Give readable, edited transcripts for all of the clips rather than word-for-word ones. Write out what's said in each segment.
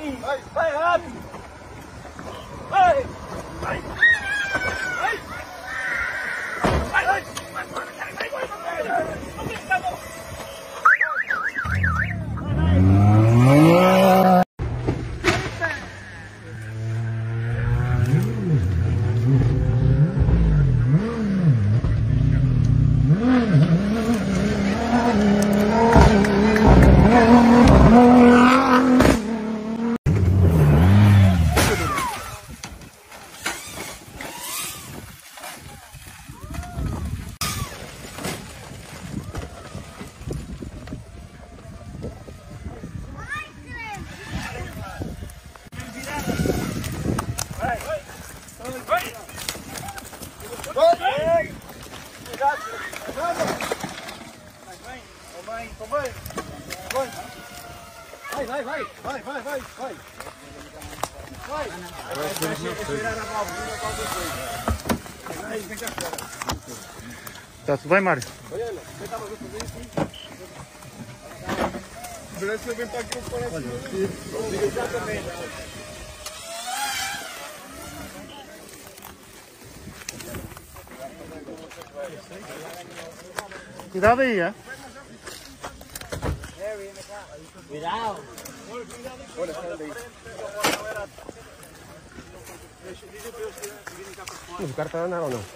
Vai rápido! Vai! Vai! Vai! Vai! Tá tudo bem, Mário? Parece que eu venho para aqui, parece exatamente. Cuidado aí, é? Cuidado. Olha, sai daí. Mas o cara está a andar ou não?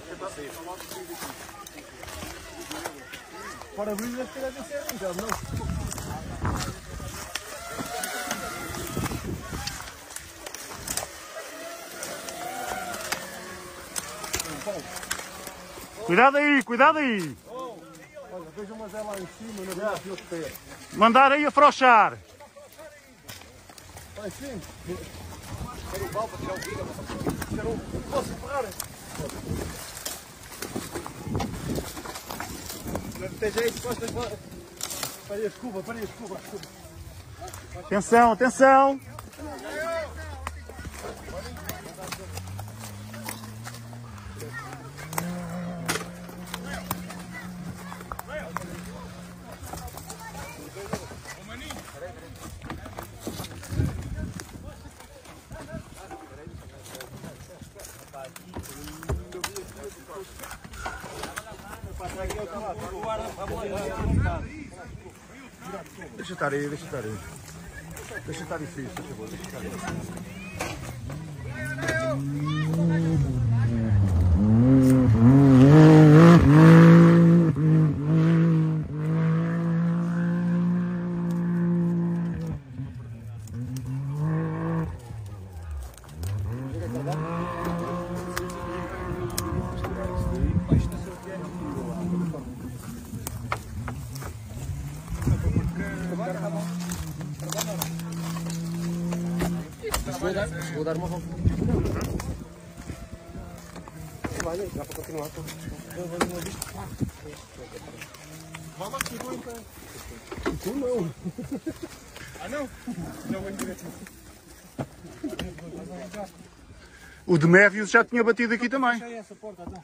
Para abrir deve ter a descer, então, não? Cuidado aí, cuidado aí! Olha, veja umas lá em cima, não dá aqui outro pé. Mandar aí afrouxar! Vai sim! Quero o pau para tirar o vidro. Posso parar? Não tem jeito, costas fora. Parei a escuba, parei a escuba. Atenção, atenção! Deixa estar aí, deixa estar aí. Deixa estar difícil, por favor, deixa estar aí. Vou dar uma volta. Vai, dá para continuar. Vamos aqui, vou então. Tu não. Ah, não? Não vou direto. O Demévios já tinha batido aqui também. Fechei essa porta, não?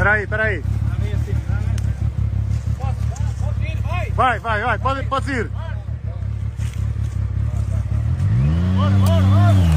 Espera aí. Vai. Pode ir. Bora.